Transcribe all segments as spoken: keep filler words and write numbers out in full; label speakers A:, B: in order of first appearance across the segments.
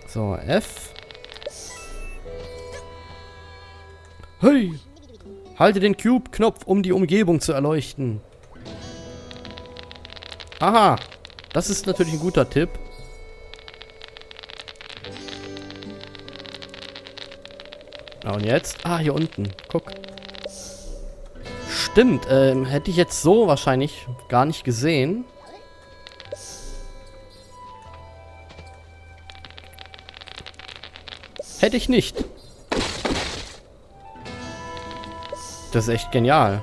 A: So, F. Hey! Halte den Cube-Knopf, um die Umgebung zu erleuchten. Aha! Das ist natürlich ein guter Tipp. Ja, und jetzt? Ah, hier unten. Guck. Stimmt, ähm, hätte ich jetzt so wahrscheinlich gar nicht gesehen. Hätte ich nicht. Das ist echt genial.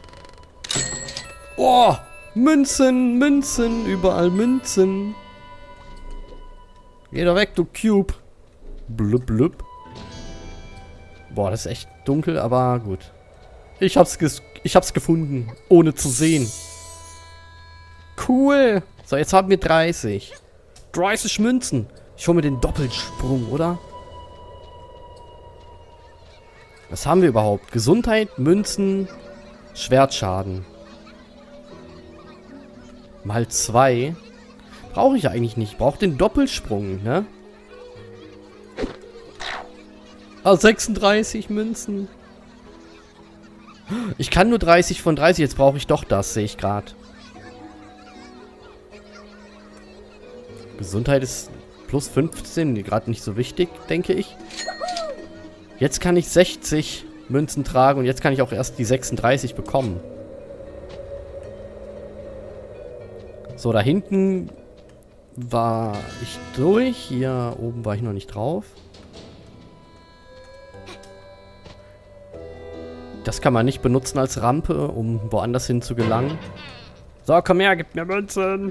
A: Oh, Münzen, Münzen, überall Münzen. Geh doch weg, du Cube. Blub, blub. Boah, das ist echt dunkel, aber gut. Ich hab's, ges ich hab's gefunden, ohne zu sehen. Cool. So, jetzt haben wir dreißig. dreißig Münzen. Ich hole mir den Doppelsprung, oder? Was haben wir überhaupt? Gesundheit, Münzen, Schwertschaden. Mal zwei. Brauche ich eigentlich nicht. Ich brauche den Doppelsprung, ne? Ah, sechsunddreißig Münzen. Ich kann nur dreißig von dreißig. Jetzt brauche ich doch das, sehe ich gerade. Gesundheit ist plus fünfzehn. Gerade nicht so wichtig, denke ich. Jetzt kann ich sechzig Münzen tragen und jetzt kann ich auch erst die sechsunddreißig bekommen. So, da hinten war ich durch. Hier oben war ich noch nicht drauf. Das kann man nicht benutzen als Rampe, um woanders hin zu gelangen. So, komm her, gib mir Münzen.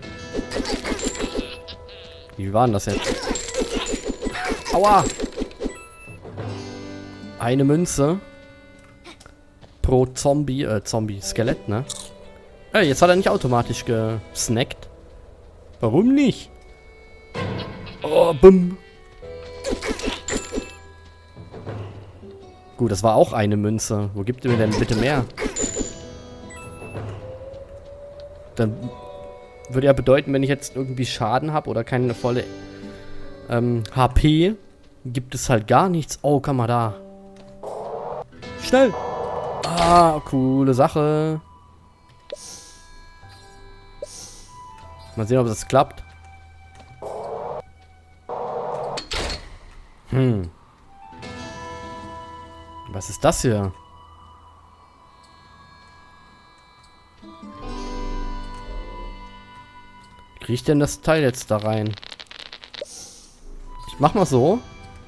A: Wie war denn das jetzt? Aua! Eine Münze pro Zombie, äh, Zombie-Skelett, ne? Ey, jetzt hat er nicht automatisch gesnackt. Warum nicht? Oh, bumm. Gut, das war auch eine Münze. Wo gibt ihr mir denn bitte mehr? Dann würde ja bedeuten, wenn ich jetzt irgendwie Schaden habe oder keine volle ähm, H P, gibt es halt gar nichts. Oh, komm mal da. Schnell! Ah, coole Sache. Mal sehen, ob das klappt. Hm. Was ist das hier? Wie kriege ich denn das Teil jetzt da rein? Ich mach mal so.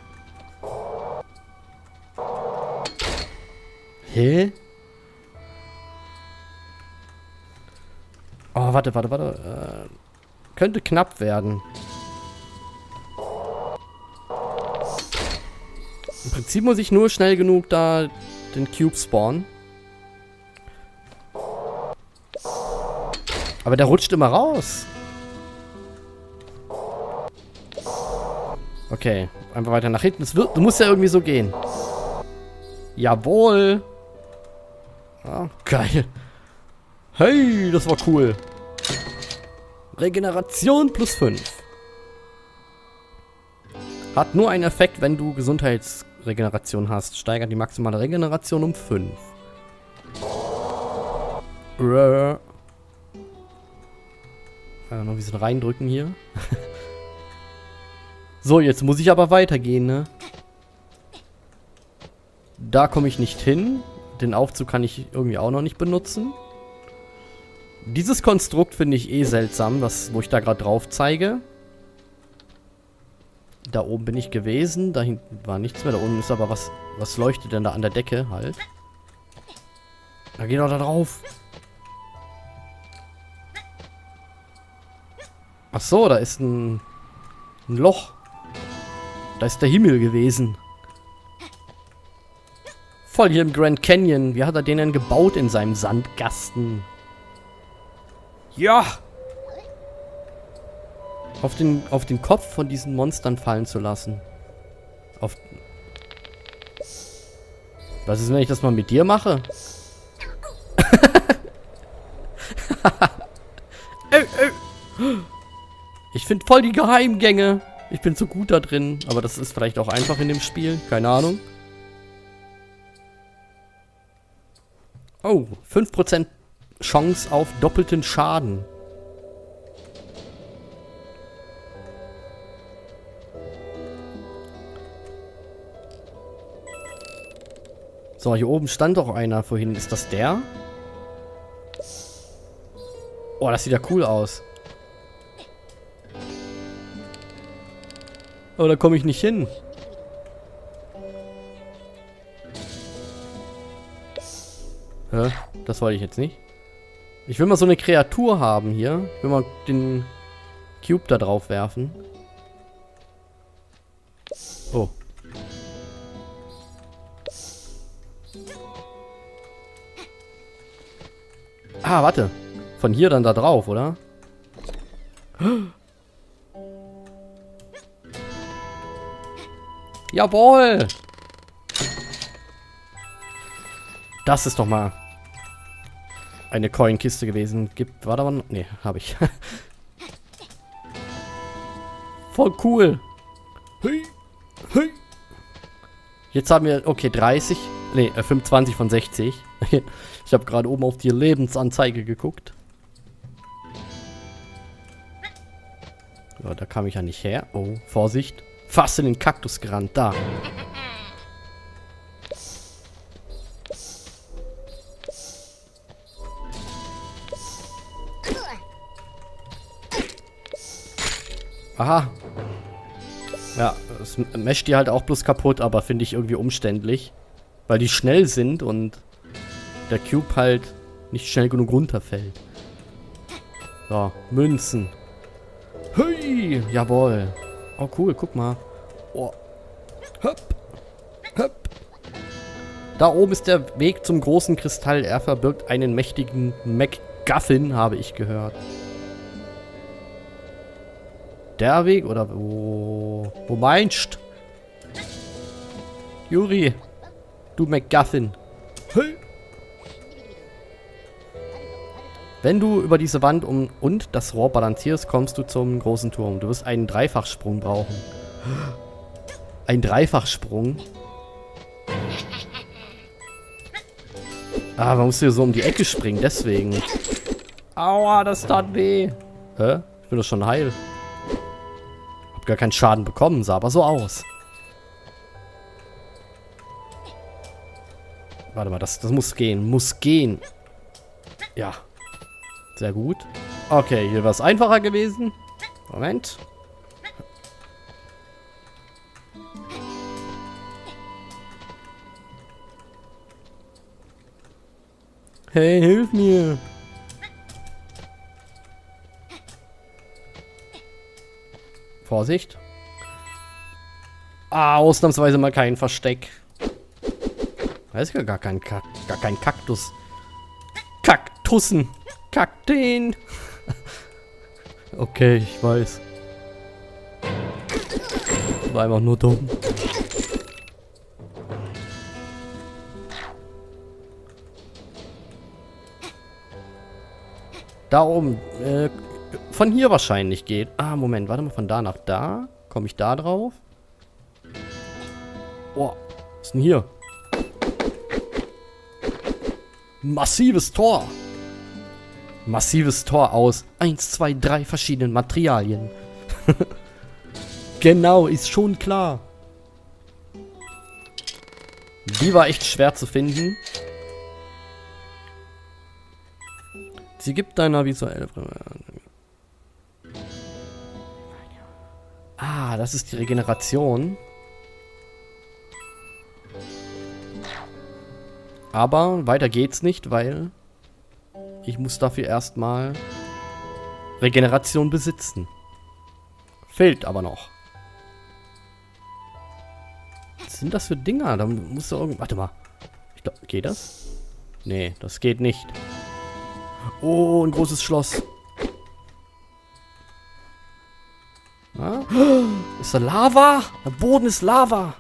A: Hä? Oh, warte, warte, warte. Äh, könnte knapp werden. Im Prinzip muss ich nur schnell genug da den Cube spawnen. Aber der rutscht immer raus. Okay, einfach weiter nach hinten. Es wird, du musst ja irgendwie so gehen. Jawohl. Ah, geil. Hey, das war cool. Regeneration plus fünf. Hat nur einen Effekt, wenn du Gesundheitsregeneration hast. Steigert die maximale Regeneration um fünf. Äh, noch ein bisschen reindrücken hier. So, jetzt muss ich aber weitergehen, ne? Da komme ich nicht hin. Den Aufzug kann ich irgendwie auch noch nicht benutzen. Dieses Konstrukt finde ich eh seltsam, was, wo ich da gerade drauf zeige. Da oben bin ich gewesen. Da hinten war nichts mehr. Da unten ist aber was. Was leuchtet denn da an der Decke halt? Da geh doch da drauf. Ach so, da ist ein, ein Loch. Da ist der Himmel gewesen. Voll hier im Grand Canyon. Wie hat er den denn gebaut in seinem Sandkasten? Ja! Auf den, auf den Kopf von diesen Monstern fallen zu lassen. Auf... Was ist, wenn ich das mal mit dir mache? äh, äh. Ich finde voll die Geheimgänge. Ich bin zu gut da drin. Aber das ist vielleicht auch einfach in dem Spiel. Keine Ahnung. Oh, fünf Prozent Chance auf doppelten Schaden. So, hier oben stand doch einer vorhin. Ist das der? Oh, das sieht ja cool aus. Aber da komme ich nicht hin. Hä? Das wollte ich jetzt nicht. Ich will mal so eine Kreatur haben hier. Ich will mal den Cube da drauf werfen. Oh. Ah, warte. Von hier dann da drauf, oder? Jawohl! Das ist doch mal eine Coin-Kiste gewesen. Gibt, war da mal... Nee, habe ich. Voll cool. Hey, hey. Jetzt haben wir, okay, dreißig. Nee, fünfundzwanzig von sechzig. Ich habe gerade oben auf die Lebensanzeige geguckt. So, da kam ich ja nicht her. Oh, Vorsicht. Fast in den Kaktus gerannt. Da. Aha. Ja, es mescht die halt auch bloß kaputt, aber finde ich irgendwie umständlich. Weil die schnell sind und der Cube halt nicht schnell genug runterfällt. So, Münzen. Hui, jawohl. Oh, cool, guck mal. Oh. Höpp. Höpp. Da oben ist der Weg zum großen Kristall. Er verbirgt einen mächtigen MacGuffin, habe ich gehört. Der Weg oder wo? Wo meinst Juri, du MacGuffin. Hey. Wenn du über diese Wand um und das Rohr balancierst, kommst du zum großen Turm. Du wirst einen Dreifachsprung brauchen. Ein Dreifachsprung? Ah, man muss hier so um die Ecke springen, deswegen. Aua, das tat weh. Hä? Ich bin doch schon heil. Hab gar keinen Schaden bekommen, sah aber so aus. Warte mal, das, das muss gehen. Muss gehen. Ja. Sehr gut. Okay, hier war es einfacher gewesen. Moment. Hey, hilf mir. Vorsicht. Ah, ausnahmsweise mal kein Versteck. Da ist ja gar kein, Kak gar kein Kaktus. Kaktussen. Kakteen. Okay, ich weiß. War einfach nur dumm. Da oben. Äh, von hier wahrscheinlich geht. Ah, Moment. Warte mal. Von da nach da. Komme ich da drauf? Oh. Was ist denn hier? Massives Tor. Massives Tor aus eins, zwei, drei verschiedenen Materialien. Genau, ist schon klar. Die war echt schwer zu finden. Sie gibt deiner visuelle... Ah, das ist die Regeneration. Aber weiter geht's nicht, weil... Ich muss dafür erstmal Regeneration besitzen. Fehlt aber noch. Was sind das für Dinger? Da musst du irgendwie... Warte mal. Ich glaube, geht das? Nee, das geht nicht. Oh, ein großes Schloss. Na? Ist da Lava? Der Boden ist Lava.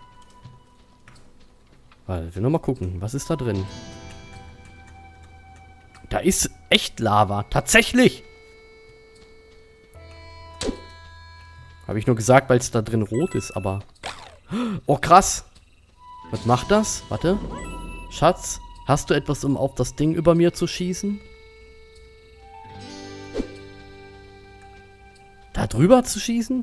A: Warte, ich will nur mal gucken. Was ist da drin? Da ist echt Lava. Tatsächlich. Habe ich nur gesagt, weil es da drin rot ist, aber... Oh, krass. Was macht das? Warte. Schatz, hast du etwas, um auf das Ding über mir zu schießen? Da drüber zu schießen?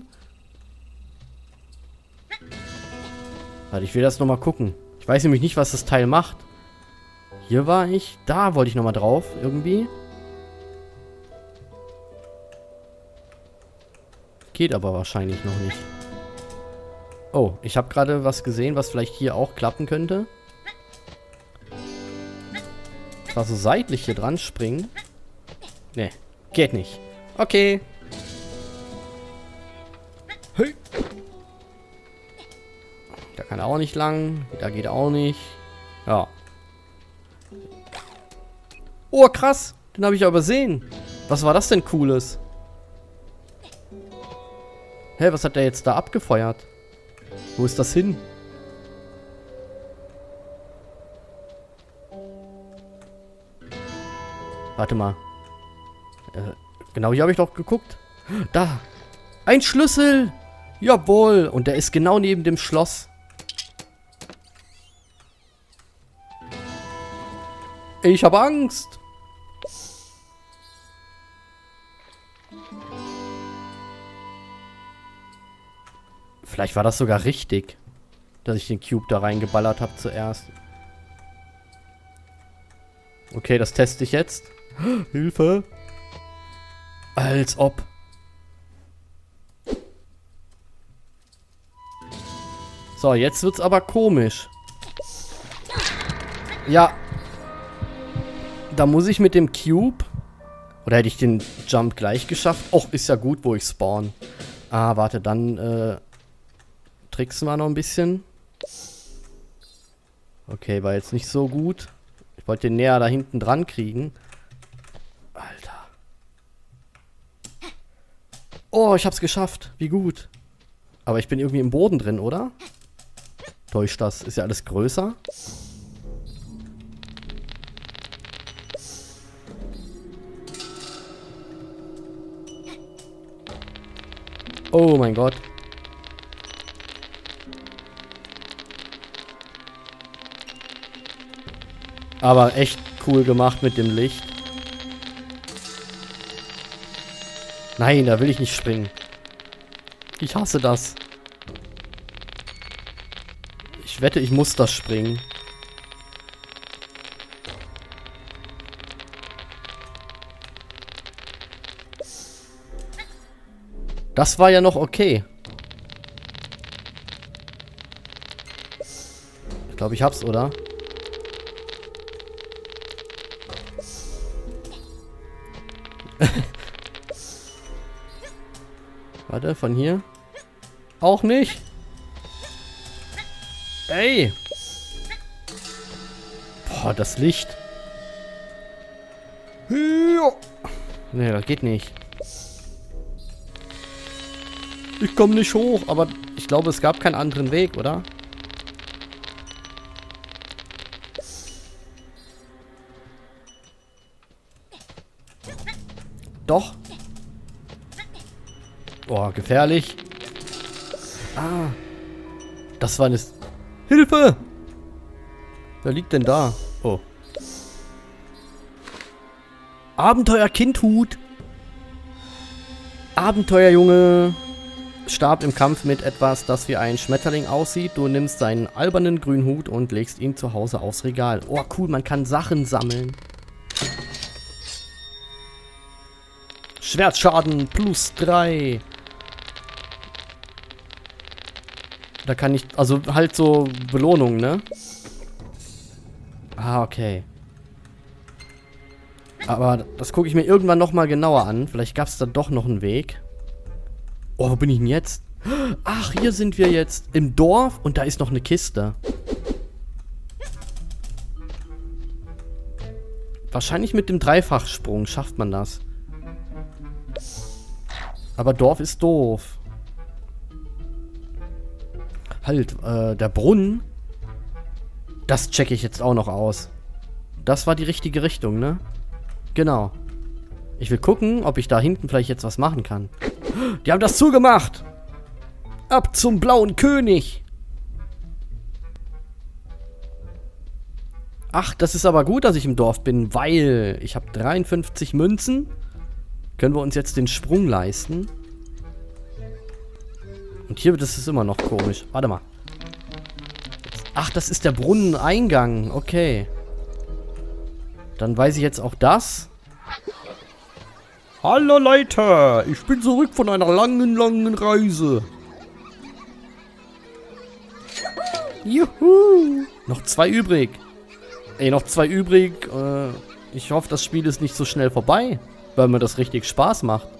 A: Warte, ich will das nochmal gucken. Ich weiß nämlich nicht, was das Teil macht. Hier war ich. Da wollte ich nochmal drauf, irgendwie. Geht aber wahrscheinlich noch nicht. Oh, ich habe gerade was gesehen, was vielleicht hier auch klappen könnte. Zwar so seitlich hier dran springen. Ne, geht nicht. Okay. Hey. Da kann er auch nicht lang. Da geht auch nicht. Ja. Oh, krass. Den habe ich ja übersehen. Was war das denn Cooles? Hä, was hat der jetzt da abgefeuert? Wo ist das hin? Warte mal. Äh, genau hier habe ich doch geguckt. Da. Ein Schlüssel. Jawohl. Und der ist genau neben dem Schloss. Ich habe Angst. Vielleicht war das sogar richtig, dass ich den Cube da reingeballert habe zuerst. Okay, das teste ich jetzt. Hilfe. Als ob. So, jetzt wird's aber komisch. Ja. Da muss ich mit dem Cube... Oder hätte ich den Jump gleich geschafft? Och, ist ja gut, wo ich spawn. Ah, warte, dann... Äh, tricksen wir noch ein bisschen. Okay, war jetzt nicht so gut. Ich wollte den näher da hinten dran kriegen. Alter. Oh, ich hab's geschafft. Wie gut. Aber ich bin irgendwie im Boden drin, oder? Täuscht das? Ist ja alles größer. Oh mein Gott. Aber echt cool gemacht mit dem Licht. Nein, da will ich nicht springen. Ich hasse das. Ich wette, ich muss das springen. Das war ja noch okay. Ich glaube, ich hab's, oder? Warte, von hier? Auch nicht. Ey. Boah, das Licht. Nee, das geht nicht. Ich komme nicht hoch, aber ich glaube, es gab keinen anderen Weg, oder? Doch. Boah, gefährlich. Ah. Das war eine... Hilfe! Wer liegt denn da? Oh. Abenteuer-Kindhut. Abenteuerjunge starb im Kampf mit etwas, das wie ein Schmetterling aussieht. Du nimmst seinen albernen grünen Hut und legst ihn zu Hause aufs Regal. Oh, cool, man kann Sachen sammeln. Schwertschaden plus drei. Da kann ich, also halt so Belohnungen, ne? Ah, okay. Aber das gucke ich mir irgendwann nochmal genauer an. Vielleicht gab es da doch noch einen Weg. Oh, wo bin ich denn jetzt? Ach, hier sind wir jetzt im Dorf und da ist noch eine Kiste. Wahrscheinlich mit dem Dreifachsprung schafft man das. Aber Dorf ist doof. Halt, äh, der Brunnen. Das checke ich jetzt auch noch aus. Das war die richtige Richtung, ne? Genau. Ich will gucken, ob ich da hinten vielleicht jetzt was machen kann. Die haben das zugemacht. Ab zum blauen König. Ach, das ist aber gut, dass ich im Dorf bin, weil ich habe dreiundfünfzig Münzen. Können wir uns jetzt den Sprung leisten. Und hier, das ist immer noch komisch. Warte mal. Ach, das ist der Brunneneingang. Okay. Dann weiß ich jetzt auch das. Hallo Leute, ich bin zurück von einer langen, langen Reise. Juhu. Noch zwei übrig. Ey, noch zwei übrig. Äh, ich hoffe, das Spiel ist nicht so schnell vorbei, weil mir das richtig Spaß macht.